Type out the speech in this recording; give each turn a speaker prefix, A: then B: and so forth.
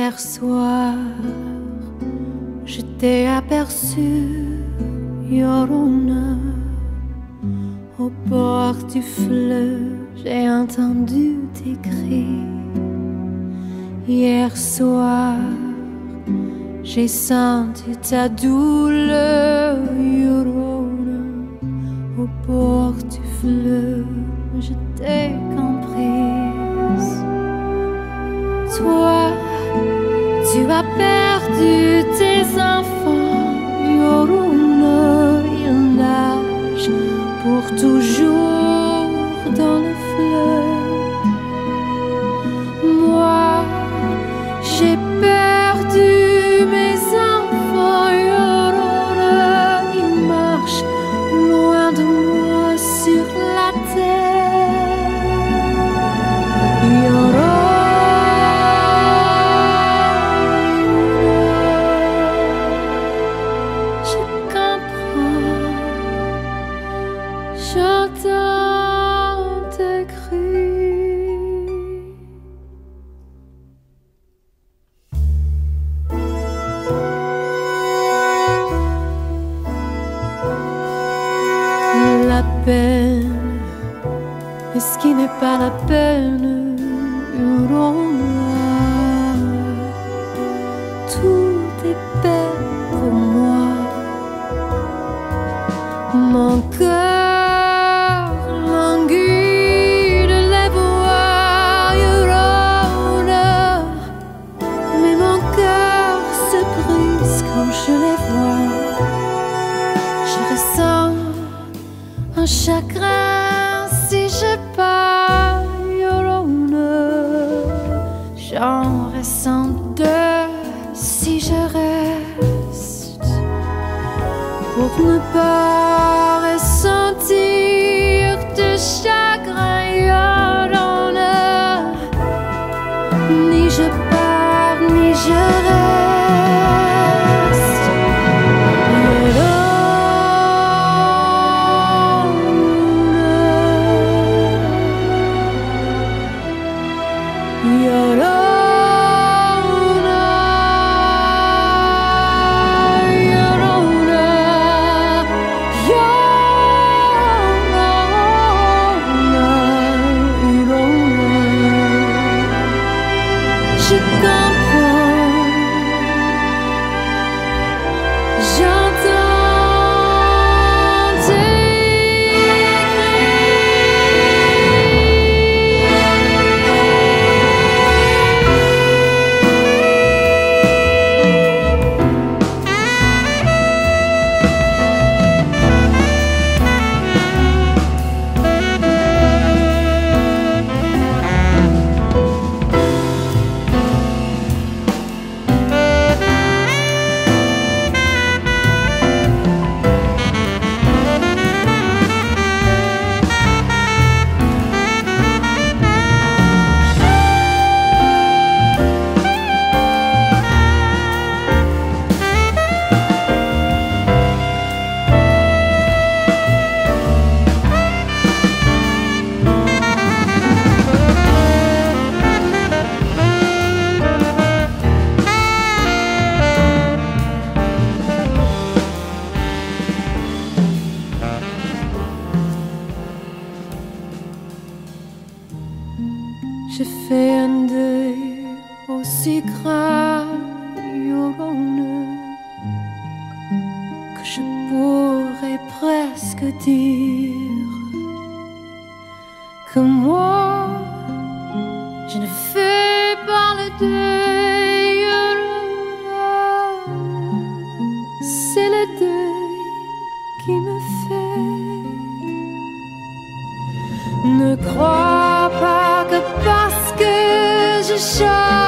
A: Hier soir, je t'ai aperçu, Yorona, au bord du fleuve, j'ai entendu tes cris. Hier soir, j'ai senti ta douleur, Yorona, au bord du fleuve, je t'ai comprise. Toi, tu as perdu tes enfants, Yorona, ils nagent pour toujours dans le fleuve. Moi, j'ai perdu mes enfants, Yorona, ils marchent loin de moi sur la terre. Yorona, j'entends tes cris. La peine, est-ce qui n'est pas la peine, Yorona? Tout est peine pour moi. Mon cœur languit de les voir, Yorona, mais mon cœur se brise quand je les vois. Je ressens un chagrin si je pars, Yorona, j'en ressens deux si je reste, pour ne pas ressentir de chagrin, Yorona, ni je pars ni je reste. Yorona, je comprends, j'entends tes je fais un deuil aussi grave, Yorona, que je pourrais presque dire que moi, je ne fais pas le deuil, Yorona, c'est le deuil qui me fait. Ne crois pas que parce que je chante